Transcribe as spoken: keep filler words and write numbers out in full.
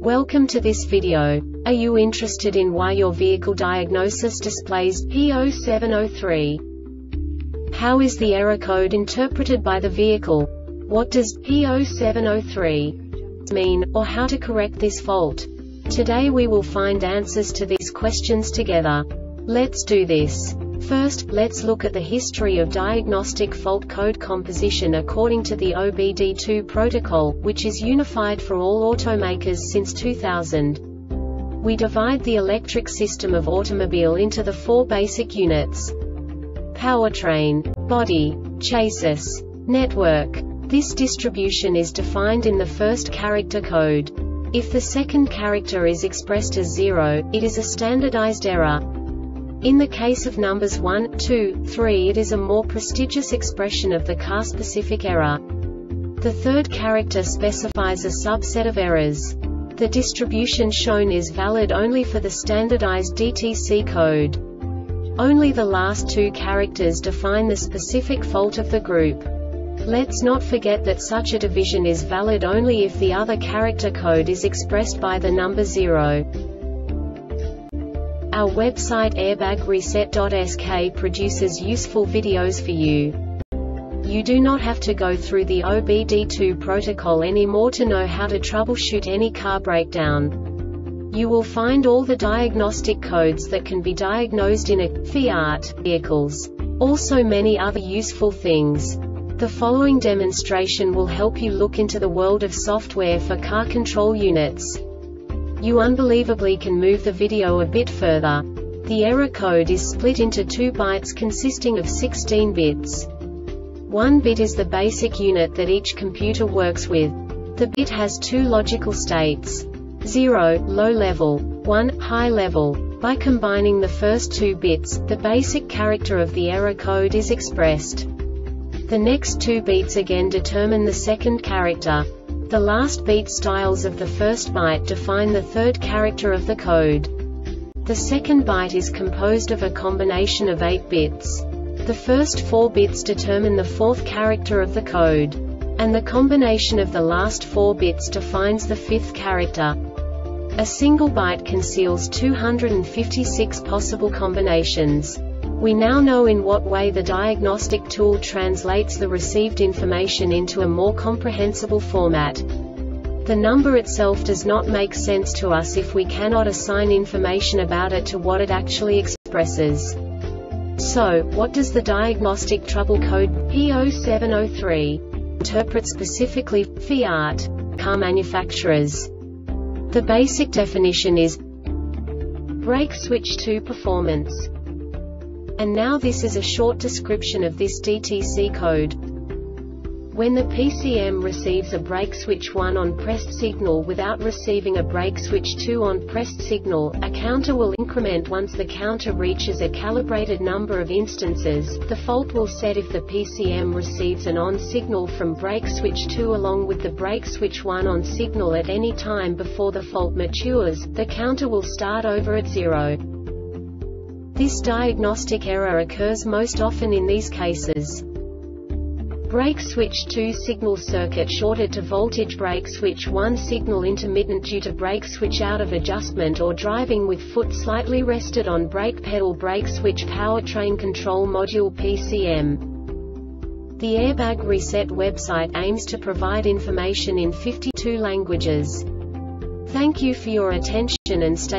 Welcome to this video. Are you interested in why your vehicle diagnosis displays P zero seven zero three? How is the error code interpreted by the vehicle? What does P zero seven zero three mean, or how to correct this fault? Today we will find answers to these questions together. Let's do this. First, let's look at the history of diagnostic fault code composition according to the O B D two protocol, which is unified for all automakers since two thousand. We divide the electric system of automobile into the four basic units: powertrain, body, chassis, network. This distribution is defined in the first character code. If the second character is expressed as zero, it is a standardized error. In the case of numbers one, two, three, it is a more prestigious expression of the car-specific error. The third character specifies a subset of errors. The distribution shown is valid only for the standardized D T C code. Only the last two characters define the specific fault of the group. Let's not forget that such a division is valid only if the other character code is expressed by the number zero. Our website airbag reset dot S K produces useful videos for you. You do not have to go through the O B D two protocol anymore to know how to troubleshoot any car breakdown. You will find all the diagnostic codes that can be diagnosed in a Fiat vehicles. Also many other useful things. The following demonstration will help you look into the world of software for car control units. You unbelievably can move the video a bit further. The error code is split into two bytes consisting of sixteen bits. One bit is the basic unit that each computer works with. The bit has two logical states: zero, low level, one, high level. By combining the first two bits, the basic character of the error code is expressed. The next two bits again determine the second character. The last beat styles of the first byte define the third character of the code. The second byte is composed of a combination of eight bits. The first four bits determine the fourth character of the code. And the combination of the last four bits defines the fifth character. A single byte conceals two hundred fifty-six possible combinations. We now know in what way the diagnostic tool translates the received information into a more comprehensible format. The number itself does not make sense to us if we cannot assign information about it to what it actually expresses. So, what does the diagnostic trouble code P zero seven zero three interpret specifically for Fiat car manufacturers? The basic definition is brake switch to performance. And now this is a short description of this D T C code. When the P C M receives a brake switch one on pressed signal without receiving a brake switch two on pressed signal, a counter will increment once the counter reaches a calibrated number of instances. The fault will set if the P C M receives an on signal from brake switch two along with the brake switch one on signal at any time before the fault matures. The counter will start over at zero. This diagnostic error occurs most often in these cases: brake switch two signal circuit shorted to voltage, brake switch one signal intermittent due to brake switch out of adjustment or driving with foot slightly rested on brake pedal, brake switch powertrain control module P C M. The Airbag Reset website aims to provide information in fifty-two languages. Thank you for your attention and stay